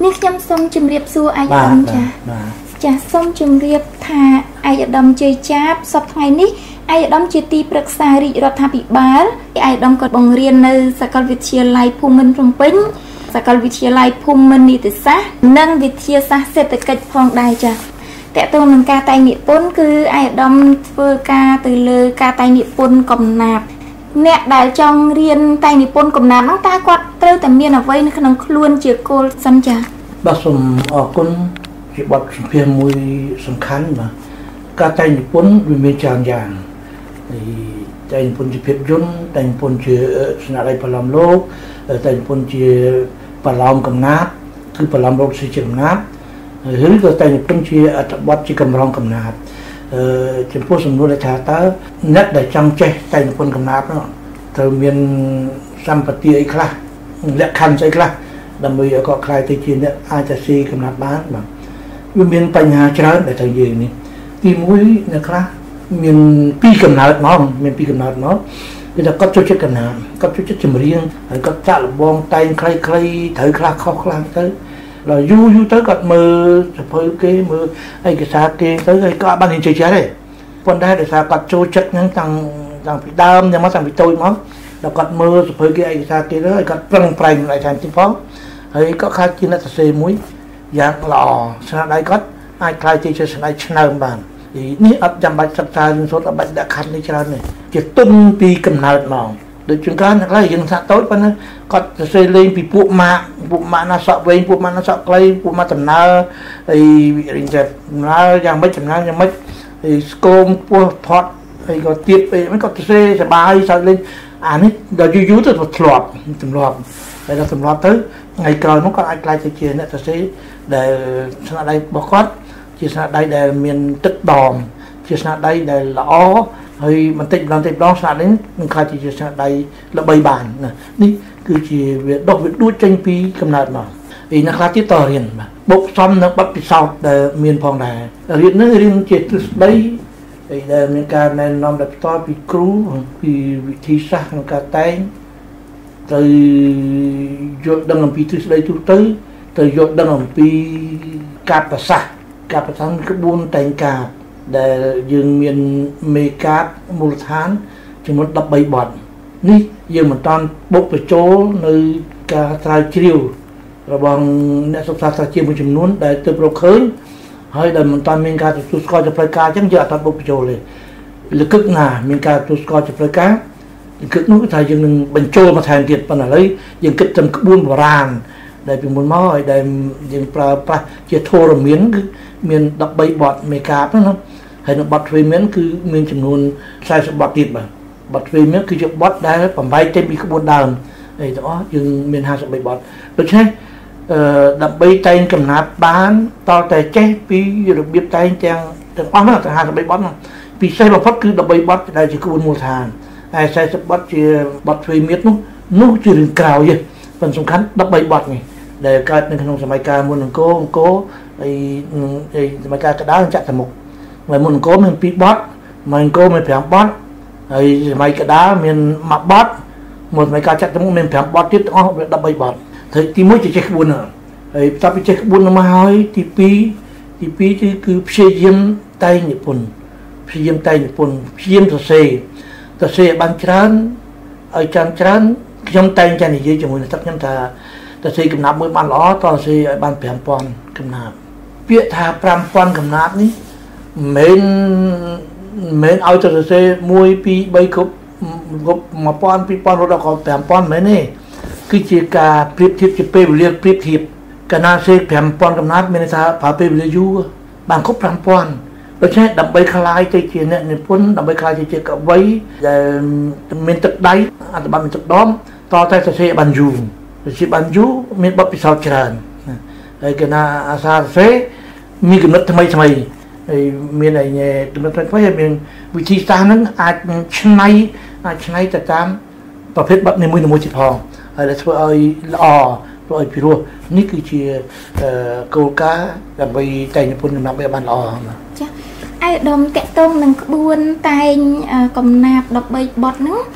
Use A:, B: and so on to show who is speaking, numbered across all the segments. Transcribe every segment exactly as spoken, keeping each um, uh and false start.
A: នេះខ្ញុំសូមជម្រាបសួរអាយដាមចាចាសូមជម្រាបថាអាយដាមជ័យចាបសប្តាហ៍នេះអាយដាមជាទីប្រឹក្សារាជរដ្ឋាភិបាលអាយដាមក៏បង្រៀននៅសាកលវិទ្យាល័យភូមិន្ទភ្នំពេញសាកលវិទ្យាល័យភូមិន្ទនីតិសាស្ត្រនិងវិទ្យាសាស្ត្រសេដ្ឋកិច្ចផងដែរចាតកតងនឹងការតែងនិពន្ធគឺអាយដាមធ្វើការទៅលើការតែងនិពន្ធកំណាព្យអ្នកដែលចង់រៀនតែងនិពន្ធកំណាព្យហ្នឹងតើគាត់ត្រូវតែមានអ្វីនៅក្នុងខ្លួនជាគោលសិនចា
B: បាទសូមអរគុណជាបទសម្ភាសន៍មួយសំខាន់បាទការតែងនិពន្ធវាមានច្រើនយ៉ាងហើយតែងនិពន្ធជាភាពយន្តតែងនិពន្ធជាស្នាដៃប្រឡំលោកតែងនិពន្ធជាប្រឡំកំណាព្យគឺប្រឡំលោកជាកំណាព្យឬក៏តែងនិពន្ធជាអត្ថបទជាកម្រងកំណាព្យអឺចំពោះសំណួរដែលថាតើអ្នកដែលចង់ចេះតែងនិពន្ធកំណាព្យនោះត្រូវមានសម្បត្តិអីខ្លះលក្ខខណ្ឌស្អីខ្លះដើម្បីឲ្យគាត់ខ្លាយទៅជាអ្នកអាចទៅស៊ីកំណាព្យបានបាទវាមានបញ្ហាច្រើនដែលត្រូវយើងនេះទីមួយអ្នកខ្លះមានពីរកំណើតមកមានពីរកំណើតមកគឺថាគាត់ចូលចិត្តកំណាព្យគាត់ចូលចិត្តចម្រៀងហើយគាត់ចាក់លបងតែងខ្លីៗត្រូវខ្លះខុសខ្លះទៅដល់យូរយូរទៅគាត់មើលសភៅគេមើលឯកសារគេទៅហើយគាត់បានរៀនចេះចេះទេប៉ុន្តែដោយសារគាត់ចូលចិត្តហ្នឹងតាំងតាំងពីដើមយ៉ាងមកតាំងពីតូចមកដល់គាត់មើលសភៅគេឯកសារគេទៅហើយគាត់ប្រឹងប្រែងឲ្យតាមទីផងហើយគាត់ខ្លាចជាអ្នកសរសេរមួយយ៉ាងល្អស្នាដៃគាត់អាចខ្លាយជាស្នាដៃឆ្នើមបាននេះអត់ចាំបាច់សិក្សារៀនសូត្រអត់បាច់ដាក់ខណ្ឌនេះច្រើនទេជាទុនពីកំណើតមកដូចជាងការខ្លះយើងសាក់តូចប៉ុន្តែគាត់សរសេរលេងពីពួកម៉ាក់ពួកម៉ាក់ណាសក់វែងពួកម៉ាក់ណាសក់ខ្លីពួកម៉ាក់ដំណើរហើយរៀនចេះដំណើរយ៉ាងម៉េចដំណើរយ៉ាងម៉េចហើយស្គមពោះផត់ហើយក៏ទៀតពេលមិនគាត់សរសេរសប្បាយសើចលេងអានេះដល់យូរយូរទៅធ្លាប់ទម្លាប់ហើយដល់ទម្លាប់ទៅថ្ងៃក្រោយមកគាត់អាចខ្លាចទៅជាអ្នកសរសេរដែលស្នាដៃរបស់គាត់ជាស្នាដៃដែលមានទឹកដមជាស្នាដៃដែលល្អហើយបន្តិចម្ដងបន្តិចម្ដងស្នាដៃនឹងខ្លាចជាស្នាដៃល្បីបានណានេះគឺជាវាដុះវាដួចចេញពីកំណើតមកឯអ្នកខ្លះទៀតតរៀនបាទបុកសំនៅបទពិសោធន៍ដែលមានផងដែររៀននឹងរៀនជាទ្រឹស្ដីហើយដែលមានការណែនាំដោយផ្ទាល់ពីគ្រូពីវិធីសាស្ត្រក្នុងការតែងទៅយល់ដឹងអំពីទ្រឹស្ដីទូទៅទៅយល់ដឹងអំពីការប្រសាសន៍ការប្រសាសន៍ក្បួនតែងការដែលយើងមានមេកាតមូលដ្ឋានចំនួនដប់បីបទនេះយើងមិនតាន់បុកបញ្ចូលនៅការស្រាវជ្រាវរបស់អ្នកសិក្សាស្រាវជ្រាវមួយចំនួនដែលទើបរកឃើញហើយដែលមិនតាន់មានការទទួលស្គាល់ជាផ្លូវការអញ្ចឹងយើងអត់តាន់បុកបញ្ចូលទេលក្ខឹកណាមានការទទួលស្គាល់ជាផ្លូវការលក្ខឹកនោះគឺថាយើងនឹងបញ្ចូលបន្ថែមទៀតប៉ុន្តែឥឡូវយើងគិតត្រឹមក្បួនបុរាណដែលពីមុនមកហើយដែលយើងប្រើប្រាស់ជាធរមានគឺមានដប់បីបទមេកាហ្នឹងណាហើយនៅបទទ្វេមានគឺមានចំនួនខ្សែបទទៀតបាទបទទ្វេមានគឺជាបទដែលបំបែកចេញពីក្បួនដើមហើយទាំងអស់យើងមានห้าสิบបីបទដូច្នេះអឺដើម្បីតែងកំណាព្យបានតតែចេះពីរបៀបតែងទាំងទាំងអស់ហ្នឹងទាំងห้าสิบបីបទហ្នឹងពិសេសបំផុតគឺដប់បីបទដែលជាក្បួនមូលដ្ឋានហើយខ្សែបទជាបទទ្វេមាននោះនោះជារឿងក្រោយទេប៉ុន្តែសំខាន់ដប់បីបទនេះដែលកើតនៅក្នុងសម័យកាលមុនអង្គរអង្គរហើយសម័យកាលកណ្ដាលចាក់ទៅមុខហើយមុនអង្គរមានពីរបទសម័យអង្គរមានប្រាំបទហើយសម័យកណ្ដាលមានមួយបទមួយសម័យកាលចាក់ទៅមុខមានប្រាំបទទៀតទាំងអស់វាដប់បីបទហើយទីមួយជាចេះក្បួនហ្នឹងហើយបន្ទាប់ពីចេះក្បួនហ្នឹងមកហើយទីពីរទីពីរគឺគឺព្យាយាមតែងនិពន្ធព្យាយាមតែងនិពន្ធព្យាយាមសរសេរសរសេរឲ្យបានច្រើនឲ្យច្រើនច្រើនខ្ញុំតែងតែនិយាយជាមួយនឹងទឹកខ្ញុំថាតើសេកំណាប់មួយបានល្អតើសេឲ្យបានប្រាំពាន់កំណាប់ពាក្យថាប្រាំពាន់កំណាប់នេះមិនមែនឲ្យទៅសរសេរមួយពីរបីគ្រប់គ្រប់មួយពាន់ពីរពាន់រហូតដល់ប្រាំពាន់មែនទេគឺជាការប្រៀបធៀបជាពេលវេលាប្រៀបធៀបកាលណាសេប្រាំពាន់កំណាប់មានន័យថាប្រើពេលវេលាយូរបានគ្រប់ប្រាំពាន់ដូច្នេះដើម្បីខ្លាយទៅជាអ្នកនិពន្ធដើម្បីខ្លាយទៅជាកវីដែលមានទឹកដៃអត្ថបទមានទឹកដមតតែសរសេរបានយូរជាបានយូរមានបទពិសោធន៍ច្រើនហើយគេណាអាសាសរសេរមានគំនិតថ្មីថ្មីហើយមានអីគំនិតថ្មីថ្មីហើយមានវិធីសាស្ត្រហ្នឹងអាចឆ្នៃអាចឆ្នៃទៅតាមប្រភេទបទនីមួយៗទៀតផងហើយដែលធ្វើឲ្យល្អធ្វើឲ្យពិរោះនេះគឺជាគោលការណ៍ដើម្បីតែងនិពន្ធកំណាព្យឲ្យបានល្អ
A: ចាអាយដាមតកតងនឹងក្បួនតែងកំណាព្យដប់បីបទហ្នឹងស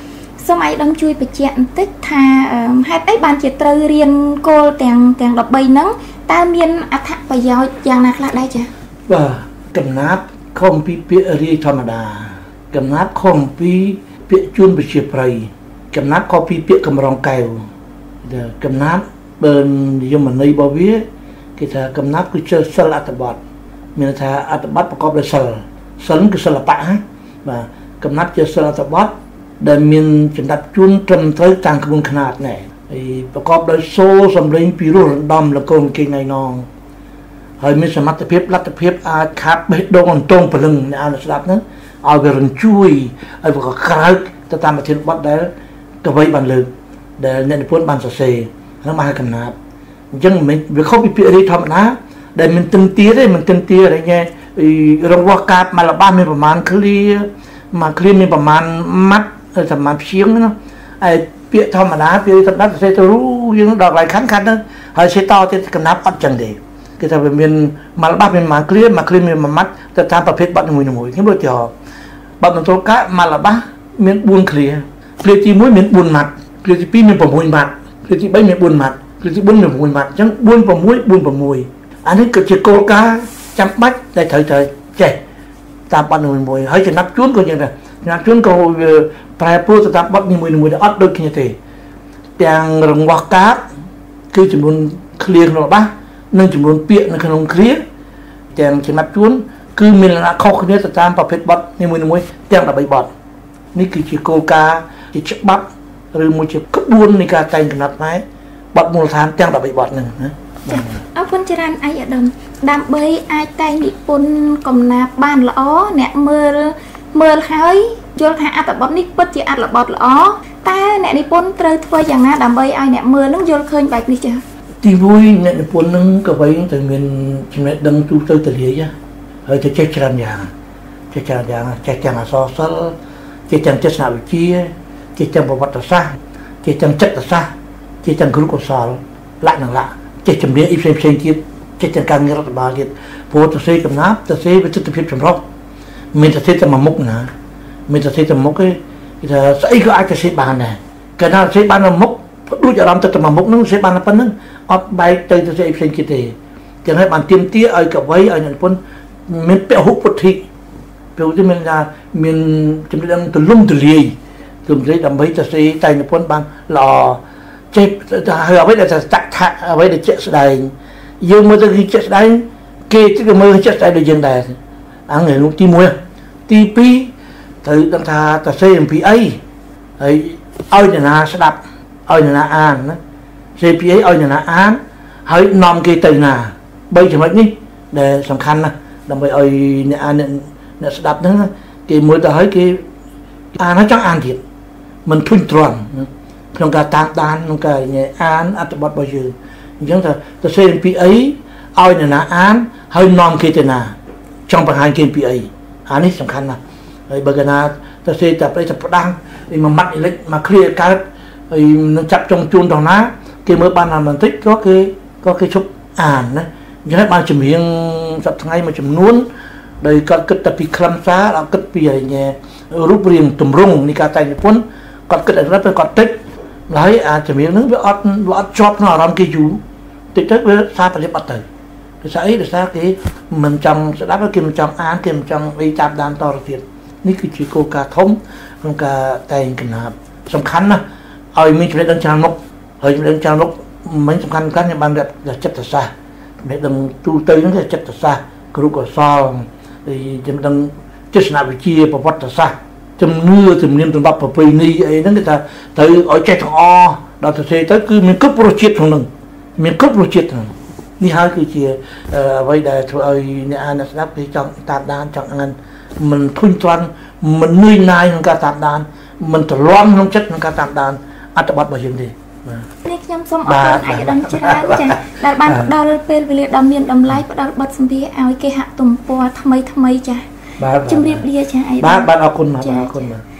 A: សូមអាយដាមជួយបញ្ជាក់បន្តិចថាហេតុអីបានជាត្រូវរៀនគោលទាំងទាំងដប់បីហ្នឹងតើមានអត្ថប្រយោជន៍យ៉ាងណាខ្លះដែរចា៎
B: បាទកំណាព្យខំពីពាក្យរាយធម្មតាកំណាព្យខំពីពាក្យជួនប្រជាប្រិយកំណាព្យខំពីពាក្យកម្រងកែវកំណាព្យបើនិយមន័យរបស់វាគេថាកំណាព្យគឺជាសិលអត្ថបទមានថាអត្ថបទប្រកបដោយសិលសិលគឺសិល្បៈណាបាទកំណាព្យជាសិលអត្ថបទដែលមានចន្ទាប់ជួនត្រឹមត្រូវតាមក្បួនខ្នាតណែហើយប្រកបដោយសូរសំឡេងពីរោះរំដំលកូនគេងណងហើយមានសមត្ថភាពលទ្ធភាពអាចខាត់បេះដូងអន្តងព្រលឹងអ្នកអានស្ដាប់ហ្នឹងឲ្យវារញ្ជួយឲ្យវាក្រោកទៅតាមប្រធានបទដែលកវីបានលើកដែលអ្នកនិពន្ធបានសរសេរហ្នឹងមកកំណាព្យអញ្ចឹងមិនវាខុសពីពាក្យរាយធម្មតាដែលមិនទិនទាទេមិនទិនទាអីញ៉ែរង្វាស់កាបមកលបាសមានប្រមាណឃ្លាមកឃ្លាមានប្រមាណម៉ាត់ប្រមាណព្យាង្គណាហើយពាក្យធម្មតាពាក្យសម្ដេចសរសេរទៅរូយើងដល់កន្លែងខាងខាត់ហ្នឹងហើយសេតទៀតកំណាព្យអត់ចឹងទេគេថាវាមានមកលបាសមានប្រមាណឃ្លាមកឃ្លាមានមួយម៉ាត់ទៅតាមប្រភេទបទនីមួយៗខ្ញុំដូចជាបទមន្ទលកាមកលបាសមានបួនឃ្លាឃ្លាទីមួយមានបួនម៉ាត់ឃ្លាទីពីរមានប្រាំមួយម៉ាត់ឃ្លាទីបីមានបួនម៉ាត់ឃ្លាទីបួនមានប្រាំមួយម៉ាត់អញ្ចឹងបួន 6 4 6អានេះគឺជាគោលការណ៍ចាំបាច់ដែលត្រូវត្រូវចេះតាមបទនីមួយៗហើយចំណាប់ជួនក៏យ៉ាងដែរចំណាប់ជួនក៏វាប្រែប្រួលទៅតាមបទនីមួយៗអត់ដូចគ្នាទេទាំងរង្វាស់កាបគឺចំនួនឃ្លាក្នុងរបស់និងចំនួនពាក្យនៅក្នុងឃ្លាទាំងចំណាប់ជួនគឺមានលក្ខណៈខុសគ្នាទៅតាមប្រភេទបទនីមួយៗទាំងដប់បីបទនេះគឺជាគោលការណ៍ជាច្បាប់ឬមួយជាក្បួននៃការតែងកំណត់ដែរបទមូលដ្ឋានទាំងដប់បីបទហ្នឹងណា
A: អរគុណច្រើនអាយដាមដើម្បីអាចតែងនិពន្ធកំណាព្យបានល្អអ្នកមើលមើលហើយយល់ថាអត្ថបទនេះពិតជាអត្ថបទល្អតើអ្នកនិពន្ធត្រូវធ្វើយ៉ាងណាដើម្បីឲ្យអ្នកមើលនឹងយល់ឃើញបែបនេះចា៎
B: ទីមួយអ្នកនិពន្ធនឹងក៏វិញត្រូវមានចំណេះដឹងទូទៅទូលាយហើយទៅចេះច្រើនយ៉ាងចេះច្រើនយ៉ាងចេះទាំងអក្សរសិល្ប៍ចេះទាំងទស្សនវិជ្ជាចេះទាំងប្រវត្តិសាស្ត្រចេះទាំងចិត្តសាស្ត្រចេះទាំងគ្រូកុសលលក្ខណៈចេះជំនាញអីផ្សេងផ្សេងទៀតចេះទាំងការងាររដ្ឋបាលទៀតព្រោះទៅសេកំណាព្យទៅសេវិទិដ្ឋភាពចម្រុះមានទៅសេតែមួយមុខណាមានទៅសេតែមុខទេគេថាស្អីក៏អាចទៅសេបានដែរកាលណាសេបានមួយមុខដូចអារម្មណ៍ទៅតែមួយមុខហ្នឹងសេបានតែប៉ុណ្្នឹងអត់បែកទៅទៅសេផ្សេងទៀតទេចឹងហើយបានទៀមទាឲ្យកវីឲ្យអ្នកនិពន្ធមានពហុពុទ្ធិពេលនេះមានថាមានចំណេះដឹងទូលំទូលាយទូលំទូលាយដើម្បីទៅសេតែនិពន្ធបានល្អចេះហើយអ្វីដែលតថាអ្វីដែលជាក់ស្ដែងយើងមើលទៅគឺជាក់ស្ដែងគេទៅមើលជាក់ស្ដែងដូចយើងដែរអាហ្នឹងនោះទីមួយទីពីរត្រូវដឹងថាតសេអំពីអីហើយឲ្យអ្នកណាស្ដាប់ឲ្យអ្នកណាអានណាសេពីអីឲ្យអ្នកណាអានហើយនាំគេទៅណាបីចំណុចនេះដែលសំខាន់ណាស់ដើម្បីឲ្យអ្នកអានអ្នកស្ដាប់ហ្នឹងគេមើលទៅហើយគេអានហើយចង់អានទៀតមិនធុញទ្រាន់ក្នុងការតាមដានក្នុងការអានអត្ថបទរបស់យើងអញ្ចឹងថាទៅសេពីអីឲ្យអ្នកណាអានហើយនាំគេទៅណាចង់បង្ហាញគេពីអីអានេះសំខាន់ណាស់ហើយបើកាលណាទៅសេតែប្រេតផ្ដាំងឯមួយម៉ាត់អេលិចមកឃ្លៀកើតហើយនឹងចាប់ចុងជួនដល់ណាគេមើលបានតែបន្តិចក៏គេក៏គេឈប់អានណាអញ្ចឹងបានចម្រៀងសប្តាហ៍ថ្ងៃមួយចំនួនដោយគាត់គិតតែពីខ្លឹមសារដល់គិតពីរូបរាងទម្រង់នៃការតែងនិពន្ធគាត់គិតឲ្យរត់ទៅគាត់តិចហើយអាចម្រៀងហ្នឹងវាអត់វាអត់ជាប់ក្នុងអារម្មណ៍គេយូរតិចទៅវាសារប្រលិបអត់ទៅដោយសារអីដោយសារគេមិនចង់ស្ដាប់គេមិនចង់អានគេមិនចង់អីតាមដានតទៅទៀតនេះគឺជាគោលការណ៍ធំក្នុងការតែងកំណាព្យសំខាន់ណាស់ឲ្យមានចំណេះដឹងច្រើនមុខហើយចំណេះដឹងច្រើនមុខមិនសំខាន់កាន់ខ្ញុំបានរកចិត្តសាស្ត្រចំណេះដឹងទូទៅហ្នឹងគឺចិត្តសាស្ត្រគ្រូកុសលហើយចំណេះដឹងទស្សនវិជ្ជាប្រវត្តិសាស្ត្រជំនឿជំនាញទម្លាប់ប្រពៃណីអីហ្នឹងគេថាត្រូវឲ្យចេះទាំងអដល់ទៅសេទៅគឺមានគ្រប់រសជាតិក្នុងហ្នឹងមានគ្រប់រសជាតិហ្នឹងនេះហើយគឺជាអ្វីដែលធ្វើឲ្យអ្នកអានអ្នកស្ដាប់គេចង់តាមដានចង់អានមិនធុញទ្រាន់មិននឿយណាយក្នុងការតាមដានមិនទ្រាំក្នុងចិត្តក្នុងការតាមដានអត្ថបទរបស់យើងទេ
A: បាទនេះខ្ញុំសូមអរគុណអាយដាមច្រើនចា៎ដែលបានផ្ដល់ពេលវេលាដ៏មានតម្លៃផ្ដល់បទសម្ភាសន៍ឲ្យគេហទំព័រថ្មីថ្មីចា៎
B: បាទ
A: ជម្រាបលាចា៎អាយដាម
B: បាទបាទអរគុណបាទអរគុណបាទ